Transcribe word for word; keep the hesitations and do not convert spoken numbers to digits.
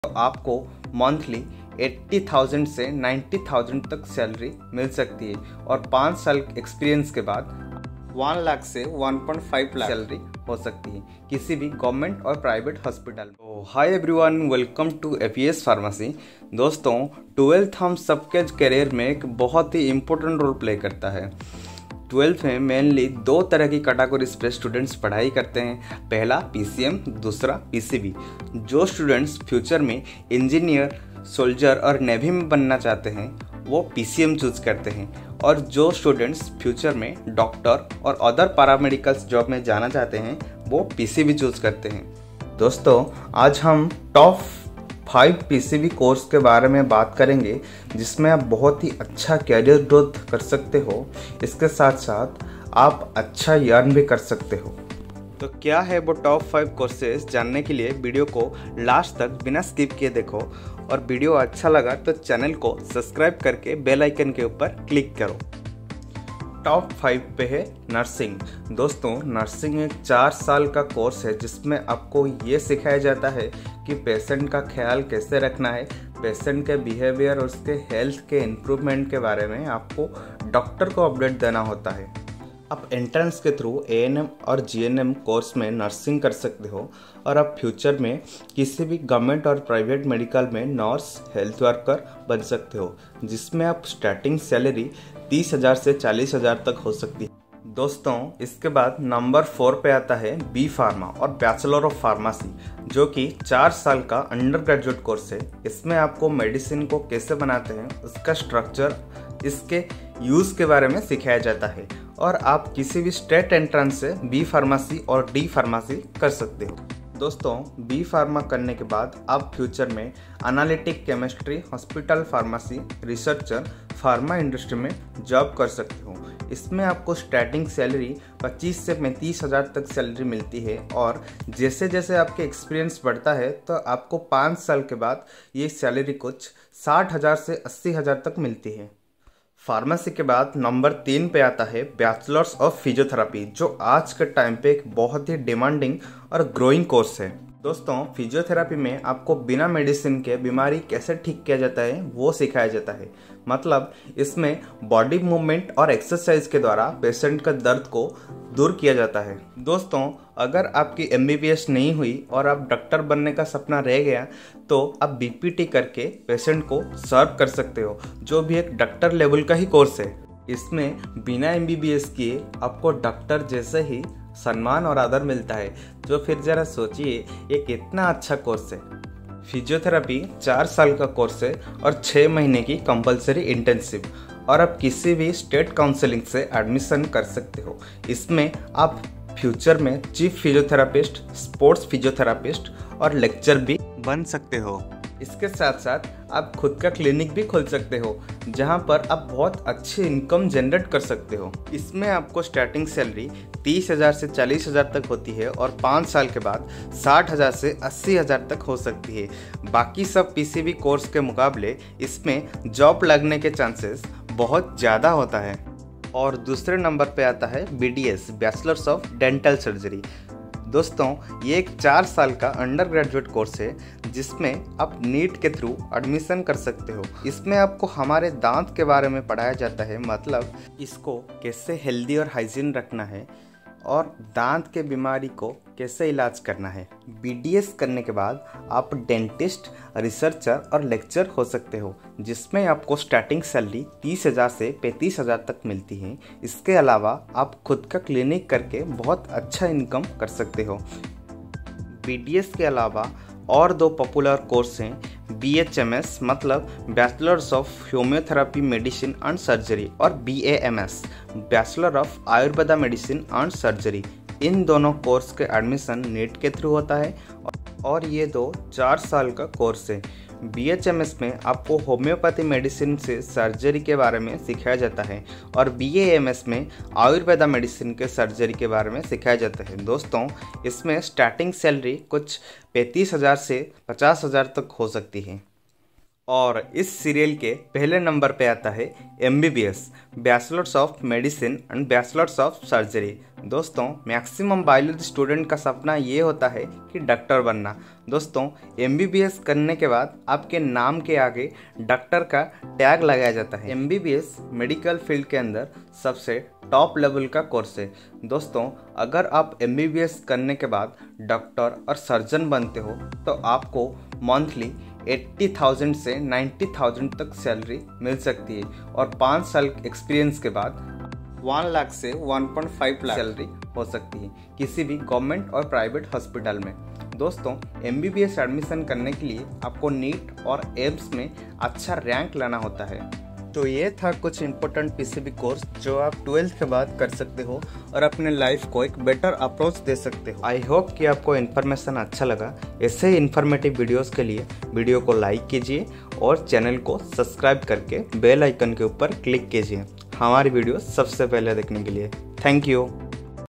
तो आपको मंथली अस्सी हज़ार से नब्बे हज़ार तक सैलरी मिल सकती है और पाँच साल एक्सपीरियंस के बाद वन लाख से one point five lakh salary हो सकती है किसी भी गवर्नमेंट और प्राइवेट हॉस्पिटल में। तो hi everyone, welcome to APS pharmacy. दोस्तों, ट्वेल्थ हम सबके करियर में एक बहुत ही इम्पोर्टेंट रोल प्ले करता है। ट्वेल्थ में मेनली दो तरह की कैटेगरीज पे स्टूडेंट्स पढ़ाई करते हैं। पहला पीसीएम, दूसरा पीसीबी। जो स्टूडेंट्स फ्यूचर में इंजीनियर, सोल्जर और नेवी में बनना चाहते हैं वो पीसीएम चूज करते हैं, और जो स्टूडेंट्स फ्यूचर में डॉक्टर और अदर पैरामेडिकल्स जॉब में जाना चाहते हैं वो पीसीबी चूज करते हैं। दोस्तों, आज हम टॉप फाइव पीसीबी कोर्स के बारे में बात करेंगे जिसमें आप बहुत ही अच्छा कैरियर ग्रोथ कर सकते हो, इसके साथ साथ आप अच्छा अर्न भी कर सकते हो। तो क्या है वो टॉप फाइव कोर्सेज, जानने के लिए वीडियो को लास्ट तक बिना स्किप किए देखो, और वीडियो अच्छा लगा तो चैनल को सब्सक्राइब करके बेल आइकन के ऊपर क्लिक करो। टॉप फाइव पे है नर्सिंग। दोस्तों, नर्सिंग एक चार साल का कोर्स है जिसमें आपको ये सिखाया जाता है कि पेशेंट का ख्याल कैसे रखना है, पेशेंट के बिहेवियर और उसके हेल्थ के इम्प्रूवमेंट के बारे में आपको डॉक्टर को अपडेट देना होता है। आप एंट्रेंस के थ्रू एएनएम और जीएनएम कोर्स में नर्सिंग कर सकते हो, और आप फ्यूचर में किसी भी गवर्नमेंट और प्राइवेट मेडिकल में नर्स, हेल्थ वर्कर बन सकते हो, जिसमें आप स्टार्टिंग सैलरी तीस हज़ार से चालीस हज़ार तक हो सकती है। दोस्तों, इसके बाद नंबर फोर पे आता है बी फार्मा और बैचलर ऑफ फार्मेसी, जो कि चार साल का अंडर ग्रेजुएट कोर्स है। इसमें आपको मेडिसिन को कैसे बनाते हैं, उसका स्ट्रक्चर, इसके यूज़ के बारे में सिखाया जाता है, और आप किसी भी स्टेट एंट्रेंस से बी फार्मेसी और डी फार्मेसी कर सकते हो। दोस्तों, बी फार्मा करने के बाद आप फ्यूचर में analytic chemistry, hospital pharmacy, researcher, pharma industry में जॉब कर सकते हो। इसमें आपको स्टार्टिंग सैलरी पच्चीस से पैंतीस हज़ार तक सैलरी मिलती है, और जैसे जैसे आपके एक्सपीरियंस बढ़ता है तो आपको पाँच साल के बाद ये सैलरी कुछ साठ हज़ार से अस्सी हज़ार तक मिलती है। फार्मेसी के बाद नंबर तीन पे आता है बैचलर्स ऑफ फिजियोथेरापी, जो आज के टाइम पे एक बहुत ही डिमांडिंग और ग्रोइंग कोर्स है। दोस्तों, फिजियोथेरापी में आपको बिना मेडिसिन के बीमारी कैसे ठीक किया जाता है वो सिखाया जाता है। मतलब इसमें बॉडी मूवमेंट और एक्सरसाइज के द्वारा पेशेंट का दर्द को दूर किया जाता है। दोस्तों, अगर आपकी एमबीबीएस नहीं हुई और आप डॉक्टर बनने का सपना रह गया तो आप बीपीटी करके पेशेंट को सर्व कर सकते हो, जो भी एक डॉक्टर लेवल का ही कोर्स है। इसमें बिना एमबीबीएस किए आपको डॉक्टर जैसे ही सम्मान और आदर मिलता है, जो फिर जरा सोचिए ये कितना अच्छा कोर्स है। फिजियोथेरापी चार साल का कोर्स है और छः महीने की कंपलसरी इंटर्नशिप, और आप किसी भी स्टेट काउंसलिंग से एडमिशन कर सकते हो। इसमें आप फ्यूचर में चीफ फिजियोथेरापिस्ट, स्पोर्ट्स फिजियोथेरापिस्ट और लेक्चर भी बन सकते हो। इसके साथ साथ आप खुद का क्लिनिक भी खोल सकते हो, जहां पर आप बहुत अच्छी इनकम जनरेट कर सकते हो। इसमें आपको स्टार्टिंग सैलरी तीस हज़ार से चालीस हज़ार तक होती है, और पाँच साल के बाद साठ हज़ार से अस्सी हज़ार तक हो सकती है। बाकी सब पीसीबी कोर्स के मुकाबले इसमें जॉब लगने के चांसेस बहुत ज़्यादा होता है। और दूसरे नंबर पे आता है BDS, bachelors of dental surgery. दोस्तों, ये एक चार साल का अंडर ग्रेजुएट कोर्स है जिसमें आप नीट के थ्रू एडमिशन कर सकते हो। इसमें आपको हमारे दांत के बारे में पढ़ाया जाता है, मतलब इसको कैसे हेल्दी और हाइजीन रखना है, और दांत के बीमारी को कैसे इलाज करना है। बीडीएस करने के बाद आप डेंटिस्ट, रिसर्चर और लेक्चर हो सकते हो, जिसमें आपको स्टार्टिंग सैलरी तीस हज़ार से पैंतीस हज़ार तक मिलती है। इसके अलावा आप खुद का क्लिनिक करके बहुत अच्छा इनकम कर सकते हो। बीडीएस के अलावा और दो पॉपुलर कोर्स हैं, बीएचएमएस मतलब bachelors of homeotherapy medicine and surgery, और BAMS bachelor of Ayurveda medicine and surgery. इन दोनों कोर्स के एडमिशन नीट के थ्रू होता है, और ये दो चार साल का कोर्स है। बीएचएमएस में आपको होम्योपैथी मेडिसिन से सर्जरी के बारे में सिखाया जाता है, और बीएएमएस में आयुर्वेदा मेडिसिन के सर्जरी के बारे में सिखाया जाता है। दोस्तों, इसमें स्टार्टिंग सैलरी कुछ पैंतीस हज़ार से पचास हज़ार तक हो सकती है। और इस सीरियल के पहले नंबर पे आता है M B B S, bachelors of medicine and bachelors of surgery. दोस्तों, मैक्सिमम बायोलॉजी स्टूडेंट का सपना ये होता है कि डॉक्टर बनना। दोस्तों, एम बी बी एस करने के बाद आपके नाम के आगे डॉक्टर का टैग लगाया जाता है। M B B S medical field के अंदर सबसे टॉप लेवल का कोर्स है। दोस्तों, अगर आप एम बी बी एस करने के बाद डॉक्टर और सर्जन बनते हो तो आपको मंथली अस्सी हज़ार से नब्बे हज़ार तक सैलरी मिल सकती है और पाँच साल एक्सपीरियंस के बाद वन लाख से one point five lakh salary हो सकती है किसी भी गवर्नमेंट और प्राइवेट हॉस्पिटल में। दोस्तों, M B B S admission करने के लिए आपको नीट और एम्स में अच्छा रैंक लाना होता है। तो ये था कुछ important P C B course जो आप ट्वेल्थ के बाद कर सकते हो और अपने लाइफ को एक बेटर अप्रोच दे सकते हो। आई होप कि आपको इन्फॉर्मेशन अच्छा लगा। ऐसे ही इन्फॉर्मेटिव वीडियोस के लिए वीडियो को लाइक कीजिए और चैनल को सब्सक्राइब करके बेल आइकन के ऊपर क्लिक कीजिए हमारी वीडियो सबसे पहले देखने के लिए। Thank you.